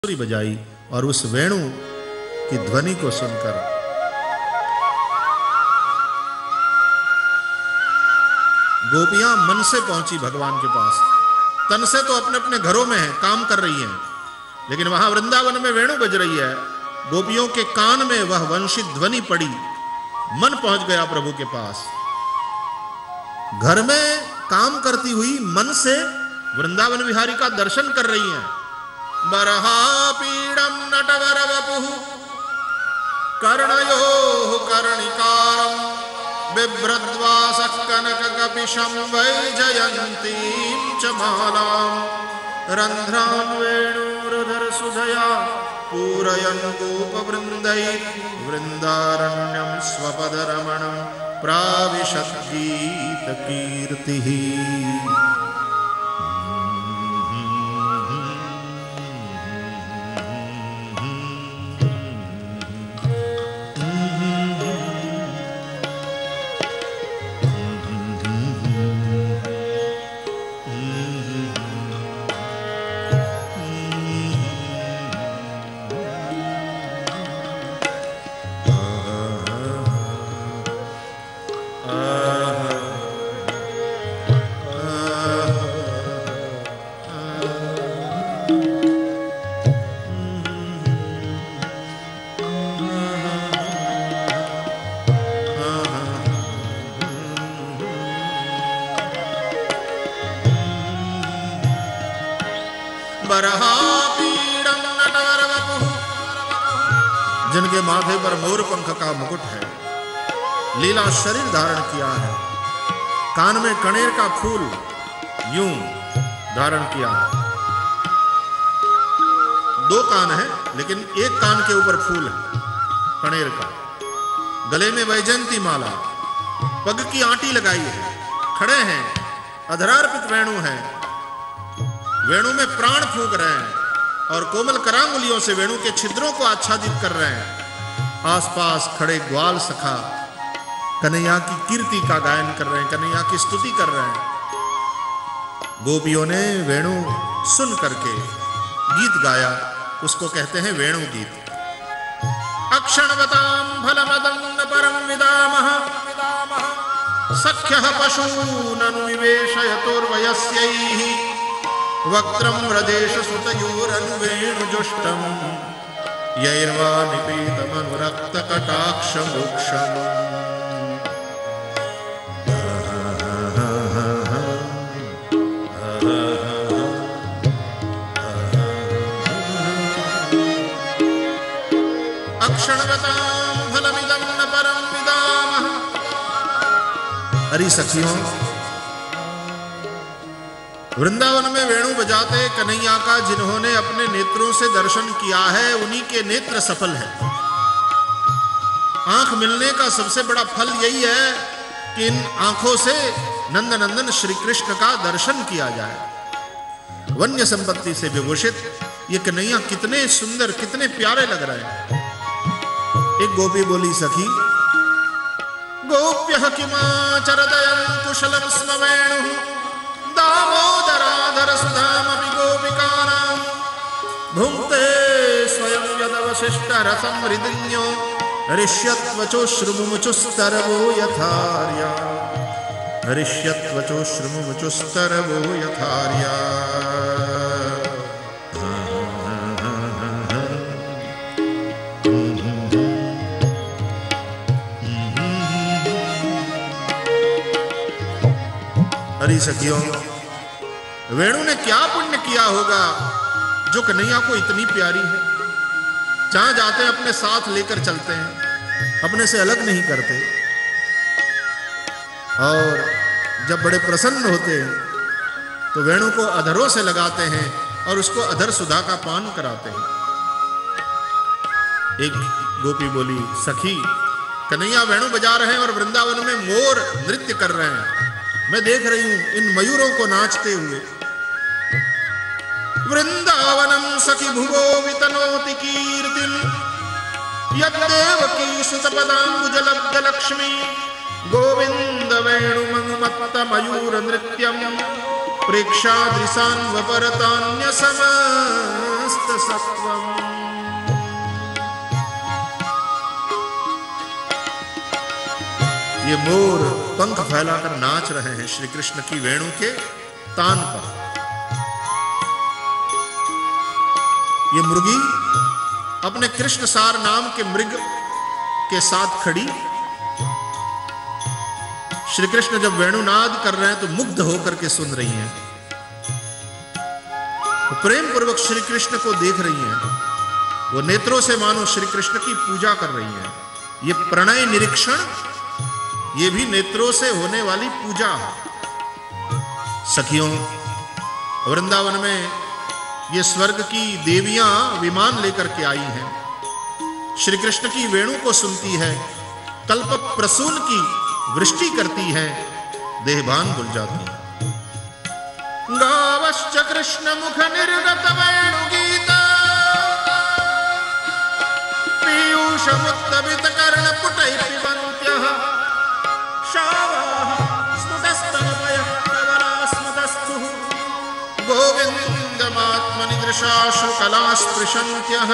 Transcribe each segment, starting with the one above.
बांसुरी बजाई और उस वेणु की ध्वनि को सुनकर गोपियां मन से पहुंची भगवान के पास। तन से तो अपने अपने घरों में है, काम कर रही हैं, लेकिन वहां वृंदावन में वेणु बज रही है। गोपियों के कान में वह वंशित ध्वनि पड़ी, मन पहुंच गया प्रभु के पास। घर में काम करती हुई मन से वृंदावन विहारी का दर्शन कर रही हैं। बरहा पीड़म नटवर वपुः कर्णयोः कर्णिकारं बिभ्रद्वासः कनककपिशं वैजयन्तीं च मालां रन्ध्रां वेणुरुदरसुधया पूरयन् गोपवृन्दैः वृन्दारण्यं स्वपदरमणं प्राविशद् गीतकीर्तिः। जिनके माथे पर मोर पंख का मुकुट है, लीला शरीर धारण किया है, कान में कणेर का फूल यूं धारण किया है। दो कान है लेकिन एक कान के ऊपर फूल है कणेर का। गले में वैजयंती माला, पग की आंटी लगाई है, खड़े हैं, अधरार्पित वेणु है, वेणु में प्राण फूंक रहे हैं और कोमल करांगुलियों से वेणु के छिद्रों को आच्छादित कर रहे हैं। आसपास खड़े ग्वाल सखा कन्हैया की कीर्ति का गायन कर रहे हैं, कन्हैया की स्तुति कर रहे हैं। गोपियों ने वेणु सुन करके गीत गाया, उसको कहते हैं वेणु गीत। अक्षणवतां फलमदन्न परं विदामः सख्यः पशूननु विवेशयतोर्वयस्यैः वक्त्रं व्रजेश सुतयोरनुवेणुजुष्टं यैर्वा निपीतमनुरक्तकटाक्षमोक्षम्। अक्षणवतां फलमिदं न परं विदामः। अरे सखियों, वृंदावन में वेणु बजाते कन्हैया का जिन्होंने अपने नेत्रों से दर्शन किया है, उन्हीं के नेत्र सफल है। आंख मिलने का सबसे बड़ा फल यही है कि इन आंखों से नंदनंदन श्री कृष्ण का दर्शन किया जाए। वन्य संपत्ति से विभूषित ये कन्हैया कितने सुंदर, कितने प्यारे लग रहे हैं। एक गोपी बोली, सखी गोप्यः किमाचरदयं कुशलं स्म वेणुः दामोदराधर सुधामपि गोपिकानां भुङ्क्ते स्वयं यदवशिष्टरसं हृदिन्यो हरिष्यत्वचोश्रुमुमुचुस्तरवो यथार्या हरिष्यत्वचोश्रुमुमुचुस्तरवो यथार्या। हरी सखियों, वेणु ने क्या पुण्य किया होगा जो कन्हैया को इतनी प्यारी है। जहां जाते हैं अपने साथ लेकर चलते हैं, अपने से अलग नहीं करते, और जब बड़े प्रसन्न होते हैं तो वेणु को अधरों से लगाते हैं और उसको अधर सुधा का पान कराते हैं। एक गोपी बोली, सखी कन्हैया वेणु बजा रहे हैं और वृंदावन में मोर नृत्य कर रहे हैं, मैं देख रही हूं इन मयूरों को नाचते हुए। वृंदावनम सखी भुवो वितनोति कीर्तिम यद्देवकी सुतपदाम्बुजलब्ध लक्ष्मी गोविंद वेणुमनुमत्त मयूर नृत्यम प्रेक्षादृशान्वपरतान्य समस्त सत्वम्। ये मोर पंख फैलाकर नाच रहे हैं श्री कृष्ण की वेणु के तान पर। ये मुर्गी अपने कृष्णसार नाम के मृग के साथ खड़ी, श्री कृष्ण जब वेणुनाद कर रहे हैं तो मुग्ध होकर के सुन रही हैं, तो प्रेम पूर्वक श्री कृष्ण को देख रही हैं। वो नेत्रों से मानो श्री कृष्ण की पूजा कर रही हैं। ये प्रणय निरीक्षण, ये भी नेत्रों से होने वाली पूजा है। सखियों, वृंदावन में ये स्वर्ग की देवियां विमान लेकर के आई हैं, श्री कृष्ण की वेणु को सुनती है, कल्प प्रसून की वृष्टि करती है, देहभान भूल जाती है। गावश्च कृष्ण मुख निर्गत वेणु गीता, पीयूष मुत्तबित कर्ण पुटै पिबन्त्यः, शावाः स्मृतस्तनपयः प्रवरास्मृतस्थुः, गोविन्दमात्मनिदृशाश्रु कलास्पृशन्त्यः।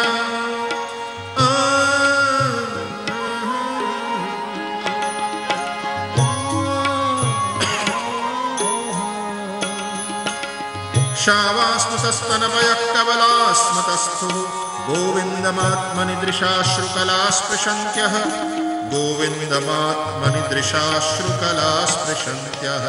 शावास्मृतस्तनपयः कवलास्मृतस्थुः, गोविन्दमात्मनिदृशाश्रुकलास्पृशन्त्यः, गोविन्दमात्मनिदृशाश्रुकलास्पृशन्त्यः।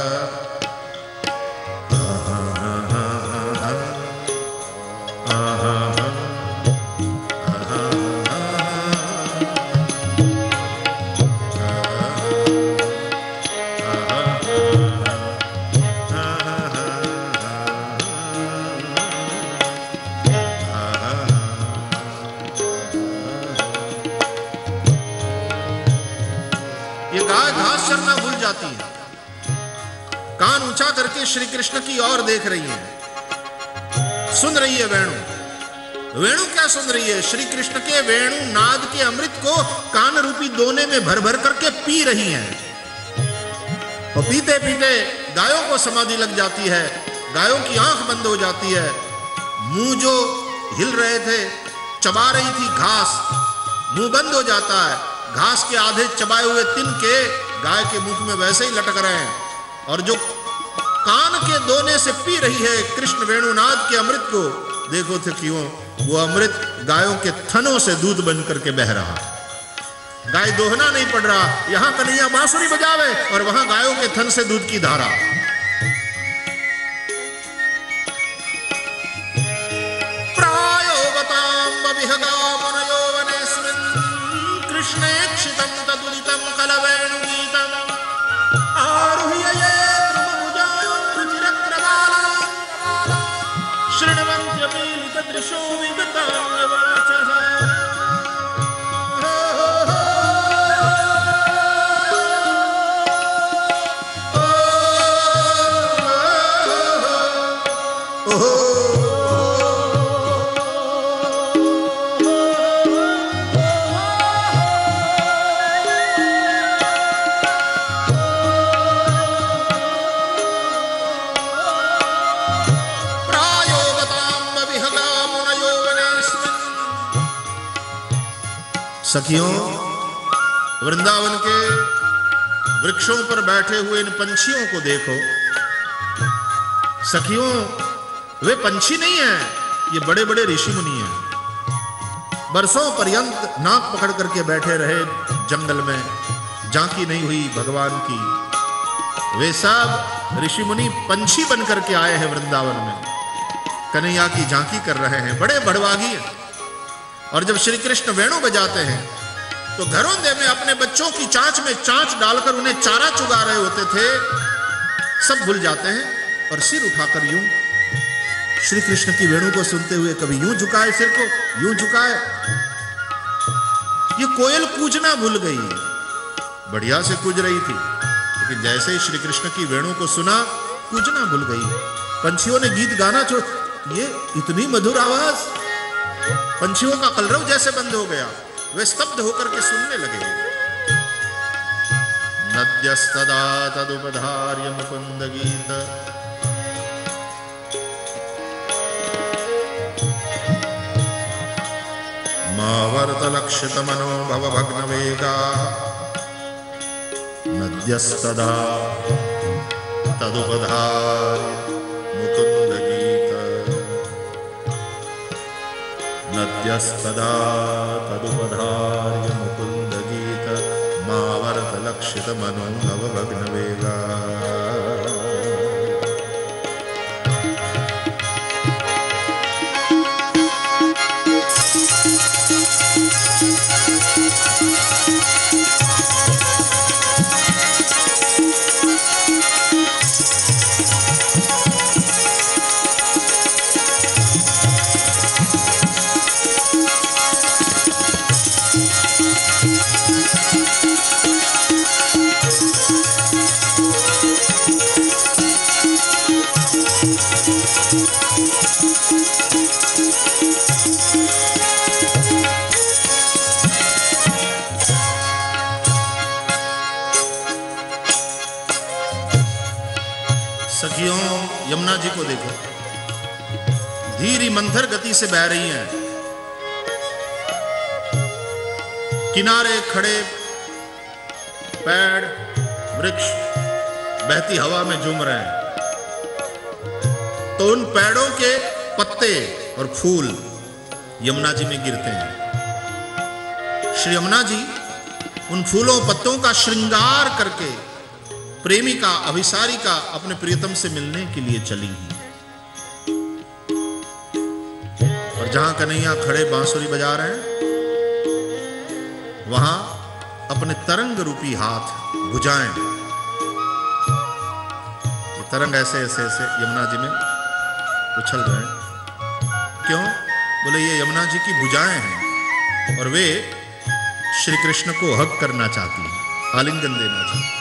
कान ऊंचा करके श्री कृष्ण की ओर देख रही है, सुन रही है वेणु। वेणु क्या सुन रही है? श्री कृष्ण के वेणु नाद के अमृत को कान रूपी दोने में भर भर करके पी रही हैं। और पीते पीते गायों को समाधि लग जाती है, गायों की आंख बंद हो जाती है, मुंह जो हिल रहे थे, चबा रही थी घास, मुंह बंद हो जाता है। घास के आधे चबाए हुए तिनके गाय के मुख में वैसे ही लटक रहे हैं। और जो कान के दोने से पी रही है कृष्ण वेणुनाद के अमृत को, देखो थे क्यों वो अमृत गायों के थनों से दूध बन करके बह रहा। गाय दोहना नहीं पड़ रहा, यहां कन्हैया बांसुरी बजावे और वहां गायों के थन से दूध की धारा। कृष्णेक्षितं तदुदितं कलवेणुगीतम् आरुह्य ये द्रुमभुजारुचिरत्नबालां शृण्वन्त्यमीलितदृशो विगताङ्गवाचः। सखियों, वृंदावन के वृक्षों पर बैठे हुए इन पंछियों को देखो। सखियों, वे पंछी नहीं हैं, ये बड़े बड़े ऋषि मुनि हैं। बरसों पर्यंत नाक पकड़ करके बैठे रहे जंगल में, झांकी नहीं हुई भगवान की। वे सब ऋषि मुनि पंछी बन करके आए हैं वृंदावन में, कन्हैया की झांकी कर रहे हैं, बड़े बड़वागी हैं। और जब श्री कृष्ण वेणु बजाते हैं तो घरोंदे में अपने बच्चों की चांच में चांच डालकर उन्हें चारा चुगा रहे होते थे, सब भूल जाते हैं और सिर उठाकर यूं श्री कृष्ण की वेणु को सुनते हुए कभी यूं झुकाए सिर को, यूं झुकाए। ये कोयल कूजना भूल गई, बढ़िया से कूज रही थी, लेकिन जैसे ही श्री कृष्ण की वेणु को सुना कूजना भूल गई। पंछियों ने गीत गाना छोड़, ये इतनी मधुर आवाज, पंछियों का कलरव जैसे बंद हो गया, वे स्तब्ध होकर के सुनने लगे। नद्यस्तदा तदुपधार्य मुकुंद गीत मावर्तलक्षितमनो भवभग्नवेगा नद्यस्तदा तदुपधार्य मुकुन्दगीत नद्यस्तदा तदुपधार्य मुकुन्दगीत मावर्तलक्षितमनो भवभग्नवेगा। यमुना जी को देखो, धीरी मंथर गति से बह रही हैं। किनारे खड़े पेड़ वृक्ष बहती हवा में झूम रहे हैं, तो उन पेड़ों के पत्ते और फूल यमुना जी में गिरते हैं। श्री यमुना जी उन फूलों पत्तों का श्रृंगार करके प्रेमिका अभिसारिका अपने प्रियतम से मिलने के लिए चली हैं। और जहां कन्हैया खड़े बांसुरी बजा रहे हैं, वहां अपने तरंग रूपी हाथ भुजाएं, ये तरंग ऐसे ऐसे ऐसे यमुना जी में उछल रहे हैं। क्यों? बोले ये यमुना जी की भुजाएं हैं और वे श्री कृष्ण को हग करना चाहती हैं, आलिंगन देना चाहती हैं।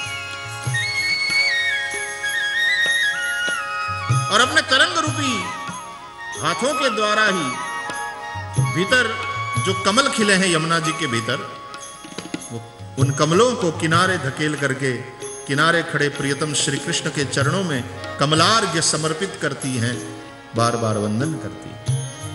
और अपने तरंग रूपी हाथों के द्वारा ही भीतर जो कमल खिले हैं यमुना जी के भीतर, वो उन कमलों को किनारे धकेल करके किनारे खड़े प्रियतम श्री कृष्ण के चरणों में कमलार्घ्य समर्पित करती हैं, बार बार वंदन करती हैं।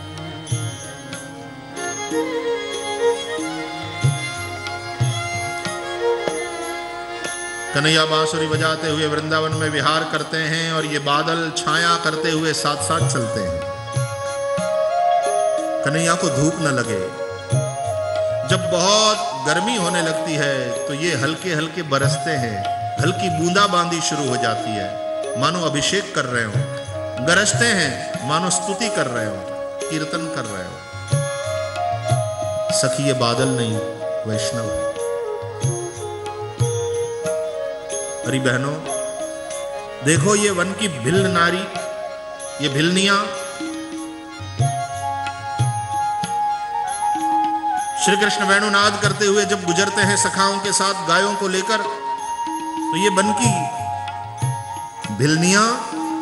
कन्हैया बांसुरी बजाते हुए वृंदावन में विहार करते हैं और ये बादल छाया करते हुए साथ साथ चलते हैं। कन्हैया को धूप न लगे। जब बहुत गर्मी होने लगती है तो ये हल्के हल्के बरसते हैं, हल्की बूंदाबांदी शुरू हो जाती है, मानो अभिषेक कर रहे हो। गरजते हैं मानो स्तुति कर रहे हो, कीर्तन कर रहे हो। सखी ये बादल नहीं, वैष्णव है। अरे बहनों देखो, ये वन की भिल्ल नारी, ये भिल्नियां श्री कृष्ण वेणुनाद करते हुए जब गुजरते हैं सखाओं के साथ गायों को लेकर, तो ये वन की भिल्नियां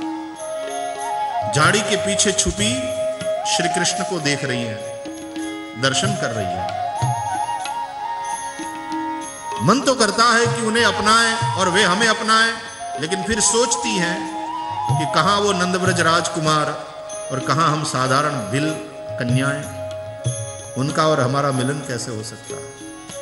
झाड़ी के पीछे छुपी श्री कृष्ण को देख रही हैं, दर्शन कर रही हैं। मन तो करता है कि उन्हें अपनाएं और वे हमें अपनाएं, लेकिन फिर सोचती हैं कि कहां वो नंदव्रज राजकुमार और कहां हम साधारण भिल कन्याएं, उनका और हमारा मिलन कैसे हो सकता है।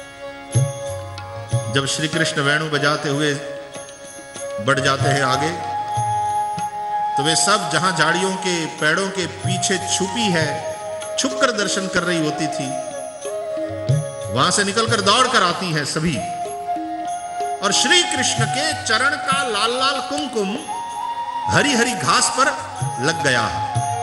जब श्री कृष्ण वेणु बजाते हुए बढ़ जाते हैं आगे, तो वे सब जहां झाड़ियों के पेड़ों के पीछे छुपी है, छुपकर दर्शन कर रही होती थी, वहां से निकलकर दौड़कर आती हैं सभी। और श्री कृष्ण के चरण का लाल लाल कुमकुम हरी हरी घास पर लग गया है,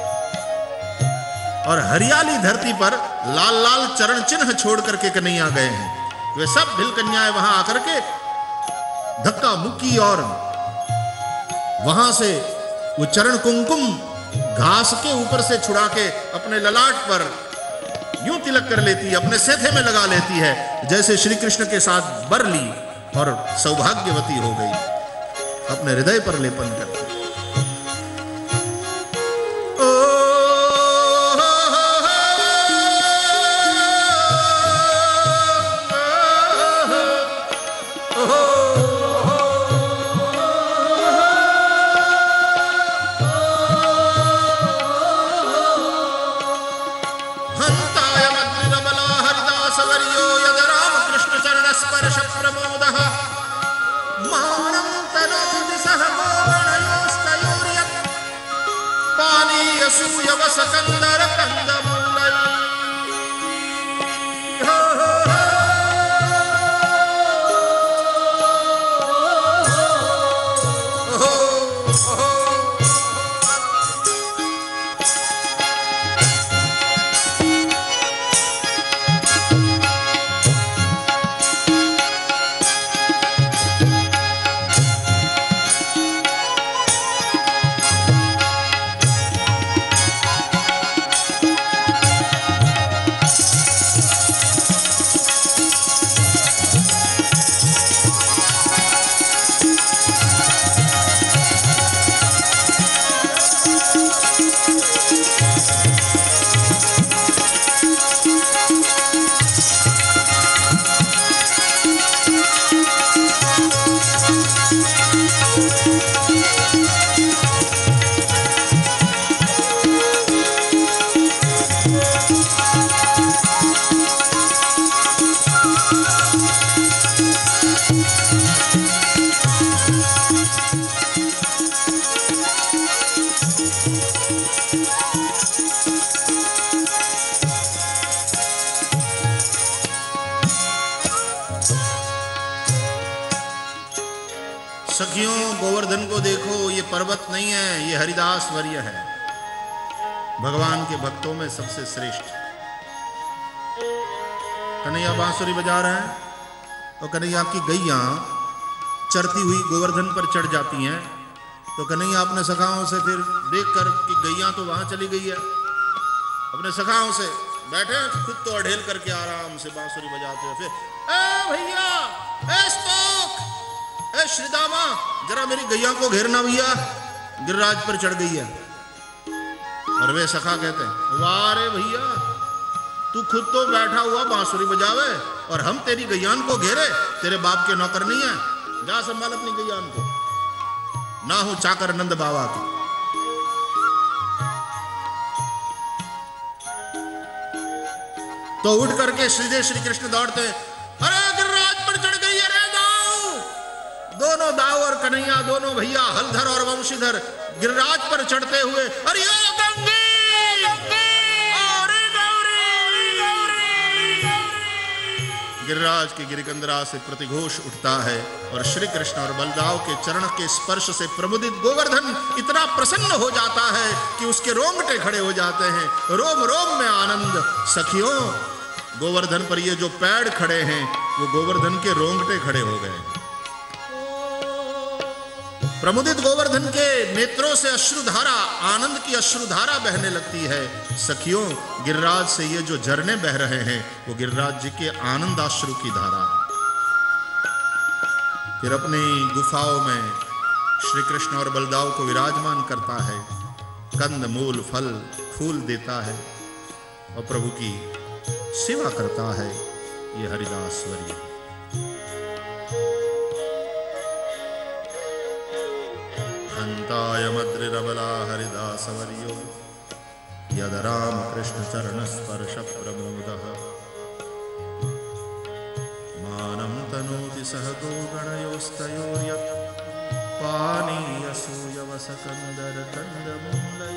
और हरियाली धरती पर लाल लाल चरण चिन्ह छोड़ करके कन्हैया गए हैं। वे सब भिल कन्याएं वहां आकर के धक्का मुक्की और वहां से वो चरण कुमकुम घास के ऊपर से छुड़ा के अपने ललाट पर यूं तिलक कर लेती है, अपने सेथे में लगा लेती है, जैसे श्री कृष्ण के साथ बर ली और सौभाग्यवती हो गई, अपने हृदय पर लेपन करती। हंताय मद्रिरबला असूयव सकंदर कंदमूलै सखियों, गोवर्धन को देखो, ये पर्वत नहीं है, ये हरिदास वर्य है, भगवान के भक्तों में सबसे श्रेष्ठ। कन्हैया बांसुरी बजा रहे हैं तो कन्हैया की गैया चरती हुई गोवर्धन पर चढ़ जाती हैं, तो कन्हैया अपने सखाओं से फिर देखकर कि गैया तो वहां चली गई है, अपने सखाओं से बैठे खुद तो अढ़ेल करके आराम से बांसुरी बजाते हुए फिर ए भैया, ए स्तोक, ए श्रीदामा, जरा मेरी गैया को घेरना भैया, गिरिराज पर चढ़ गई है। और वे सखा कहते हैं, वाह रे भैया, तू खुद तो बैठा हुआ बांसुरी बजावे और हम तेरी गैयान को घेरे, तेरे बाप के नौकर नहीं है, जा संभाल अपनी गैयान को, ना हो चाकर नंद बाबा की। तो उठ करके श्रीदेव श्री कृष्ण दौड़ते, अरे गिरिराज पर चढ़ गई है रे दाऊ। दोनों दाऊ और कन्हैया, दोनों भैया हलधर और वंशीधर गिरिराज पर चढ़ते हुए, अरे गंगी, गिरिराज की गिरिकंदरा से प्रतिघोष उठता है और श्री कृष्ण और बलदाव के चरण के स्पर्श से प्रमुदित गोवर्धन इतना प्रसन्न हो जाता है कि उसके रोंगटे खड़े हो जाते हैं, रोम रोम में आनंद। सखियों, गोवर्धन पर ये जो पैर खड़े हैं वो गोवर्धन के रोंगटे खड़े हो गए। प्रमुदित गोवर्धन के नेत्रों से अश्रुधारा, आनंद की अश्रुधारा बहने लगती है। सखियों, गिरिराज से ये जो झरने बह रहे हैं वो गिरिराज जी के आनंदाश्रु की धारा। फिर अपनी गुफाओं में श्री कृष्ण और बलदाव को विराजमान करता है, कंद मूल फल फूल देता है और प्रभु की सेवा करता है। ये हरिदास वर्य। अंताय मद्रिरबला हरिदास वर्यो यद राम कृष्ण चरण स्पर्श प्रमोदः मानं तनोति सह गो गणयोस्तयोर्यत् पानीय सूयव सकंदर कंदमूलै।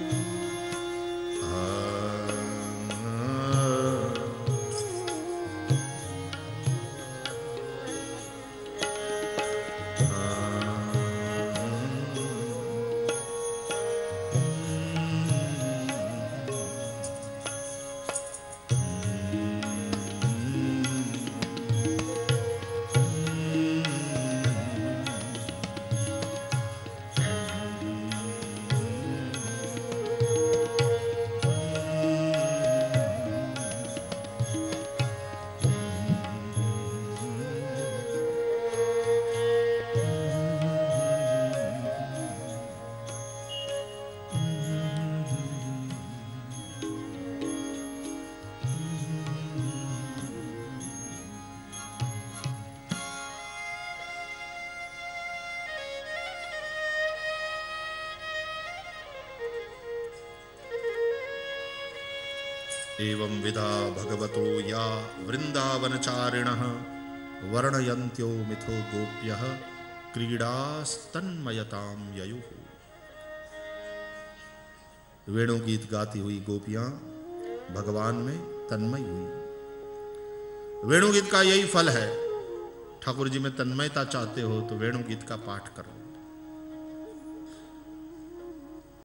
एवं विधा भगवतो या वृंदावनचारिणः वर्णयन्त्यो मिथो गोप्यः क्रीडास्तन्मयतां ययुः। वेणु गीत गाती हुई गोपियां भगवान में तन्मय हुई। वेणु गीत का यही फल है। ठाकुर जी में तन्मयता चाहते हो तो वेणु गीत का पाठ करो।